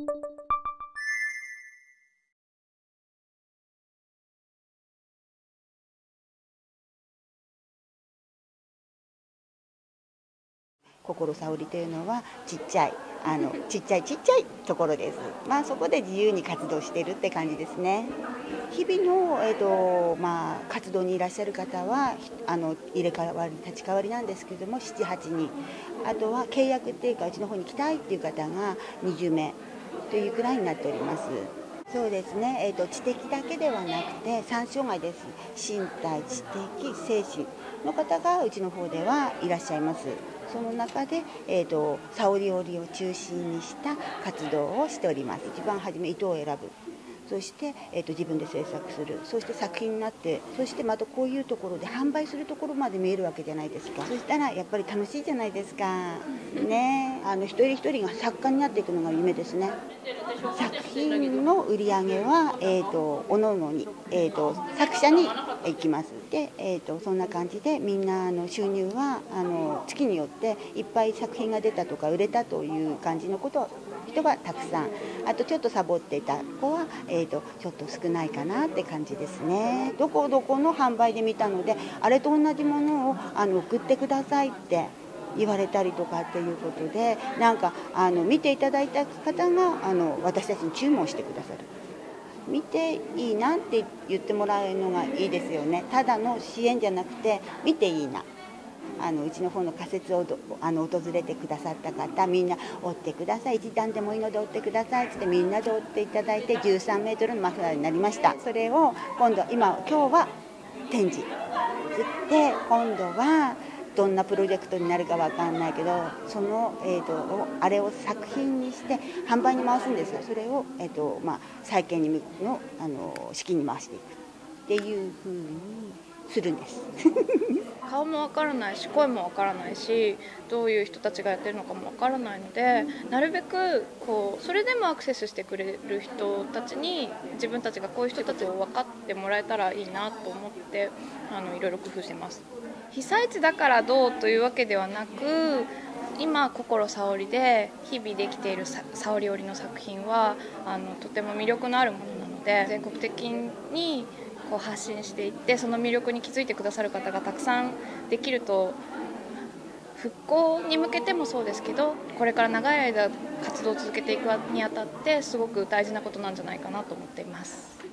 心さおりというのはちっちゃいところです。そこで自由に活動しているって感じですね。日々の、活動にいらっしゃる方は入れ替わり立ち替わりなんですけれども7、8人、あとは契約っていうかうちの方に来たいっていう方が20名というくらいになっております。そうですね、知的だけではなくて3障害です。身体、知的、精神の方がうちの方ではいらっしゃいます。その中で、さおり織りを中心にした活動をしております。一番初め糸を選ぶ、そして、自分で制作する、そして作品になって、そしてまたこういうところで販売するところまで見えるわけじゃないですか。そしたらやっぱり楽しいじゃないですかね。一人一人が作家になっていくのが夢ですね。作品の売り上げは、おのおのに、作者に行きます。で、そんな感じでみんな収入は月によっていっぱい作品が出たとか売れたという感じの人がたくさん、あとちょっとサボっていた子は、ちょっと少ないかなって感じですね。どこどこの販売で見たのであれと同じものを送ってくださいって言われたりとかっていうことで、なんか見ていただいた方が私たちに注文してくださる。見ていいなって言ってもらえるのがいいですよね。ただの支援じゃなくて見ていいな、うちの方の仮設を訪れてくださった方、みんな折ってください、一段でもいいので折ってくださいってみんなで折っていただいて13メートルのマフラーになりました。それを今日は展示で、今度はどんなプロジェクトになるかわかんないけど、その、あれを作品にして販売に回すんですよ。それを、再建の資金に回していくっていう風にするんです顔もわからないし声もわからないし、どういう人たちがやってるのかもわからないので、なるべくそれでもアクセスしてくれる人たちに自分たちがこういう人たちを分かってもらえたらいいなと思っていろいろ工夫してます。被災地だからどうというわけではなく、今心さおりで日々できているさおり織りの作品はとても魅力のあるものなので、全国的に発信していって、その魅力に気づいてくださる方がたくさんできると、復興に向けてもそうですけど、これから長い間活動を続けていくにあたってすごく大事なことなんじゃないかなと思っています。